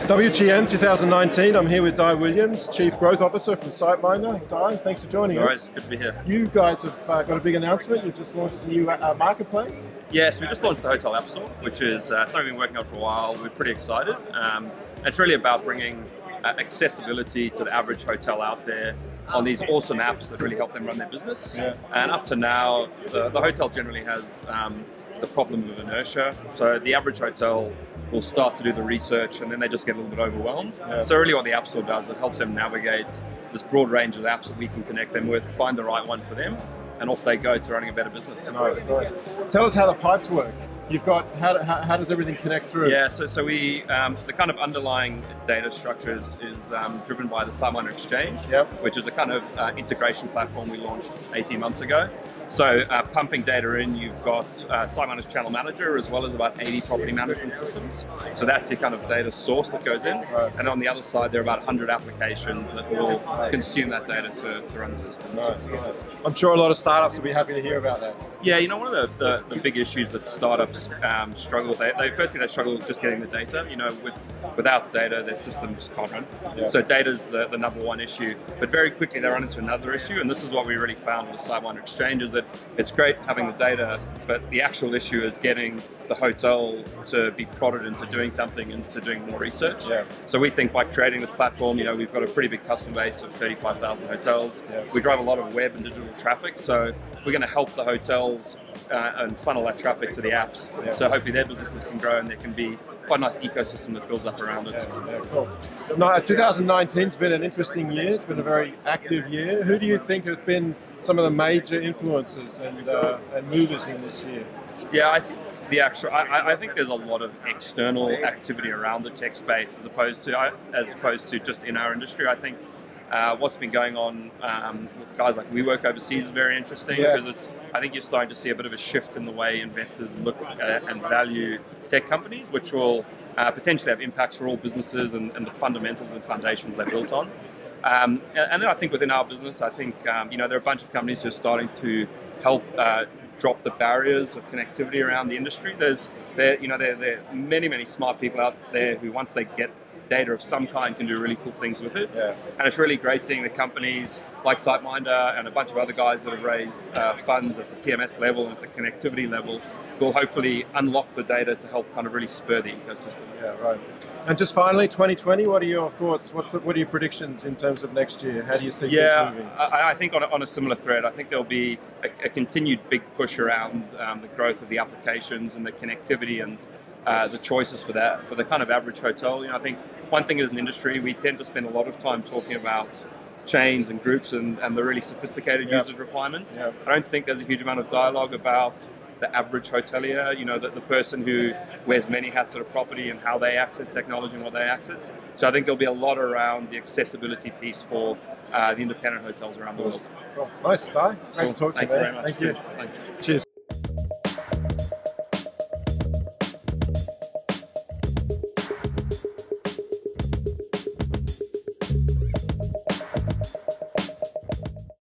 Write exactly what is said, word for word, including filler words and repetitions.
W T M twenty nineteen, I'm here with Di Williams, Chief Growth Officer from SiteMinder. Di, thanks for joining All us. right, good to be here. You guys have uh, got a big announcement. You've just launched a new uh, marketplace. Yes, we just launched the Hotel App Store, which is uh, something we've been working on for a while. We're pretty excited. Um, it's really about bringing uh, accessibility to the average hotel out there on these awesome apps that really help them run their business. Yeah. And up to now, the, the hotel generally has um, the problem of inertia. So the average hotel will start to do the research and then they just get a little bit overwhelmed. Yeah. So really what the App Store does, it helps them navigate this broad range of apps that we can connect them with, find the right one for them, and off they go to running a better business. Nice, nice. Tell us how the pipes work. You've got, how, how, how does everything connect through? Yeah, so, so we, um, the kind of underlying data structure is, is um, driven by the SiteMinder Exchange, yep. which is a kind of uh, integration platform we launched eighteen months ago. So uh, pumping data in, you've got uh, SiteMinder's Channel Manager as well as about eighty property management systems. So that's your kind of data source that goes in. Right. And on the other side, there are about one hundred applications that will nice. consume that data to, to run the systems. Nice, nice. I'm sure a lot of startups will be happy to hear about that. Yeah, you know, one of the, the, the big issues that startups um, struggle with, they, they, firstly they struggle with just getting the data. You know, with without data, their systems can't run. Yeah. So data's the, the number one issue. But very quickly they run into another issue, and this is what we really found with the SiteMinder Exchange, is that it's great having the data, but the actual issue is getting the hotel to be prodded into doing something and to doing more research. Yeah. So we think by creating this platform, you know, we've got a pretty big customer base of thirty-five thousand hotels. Yeah. We drive a lot of web and digital traffic, so we're going to help the hotels uh, and funnel that traffic to the apps. Yeah. So hopefully their businesses can grow and there can be quite a nice ecosystem that builds up around it. Yeah, yeah, cool. No, twenty nineteen's been an interesting year. It's been a very active year. Who do you think have been some of the major influences and, uh, and movers in this year? Yeah, I think the actual. I, I think there's a lot of external activity around the tech space as opposed to as opposed to just in our industry. I think uh, what's been going on um, with guys like WeWork overseas is very interesting, yeah. because it's. I think you're starting to see a bit of a shift in the way investors look at and value tech companies, which will uh, potentially have impacts for all businesses and, and the fundamentals and foundations they're built on. Um, and then I think within our business, I think um, you know there are a bunch of companies who are starting to help uh, drop the barriers of connectivity around the industry. There's there you know there, there are many many smart people out there who once they get data of some kind can do really cool things with it. Yeah. And it's really great seeing the companies like SiteMinder and a bunch of other guys that have raised uh, funds at the P M S level and at the connectivity level will hopefully unlock the data to help kind of really spur the ecosystem. Yeah, right. And just finally, twenty twenty, what are your thoughts? What's the, what are your predictions in terms of next year? How do you see yeah, things moving? I, I think on a, on a similar thread, I think there'll be a, a continued big push around um, the growth of the applications and the connectivity and uh, the choices for that, for the kind of average hotel. You know, I think one thing as an industry, we tend to spend a lot of time talking about chains and groups and, and the really sophisticated yep. users requirements. Yep. I don't think there's a huge amount of dialogue about the average hotelier, you know, the, the person who wears many hats at a property and how they access technology and what they access. So I think there'll be a lot around the accessibility piece for uh, the independent hotels around the world. Cool. Nice, Di. Great Cool. to talk to Thank you, you man. very much. Thank you. Cheers. Thanks. Cheers.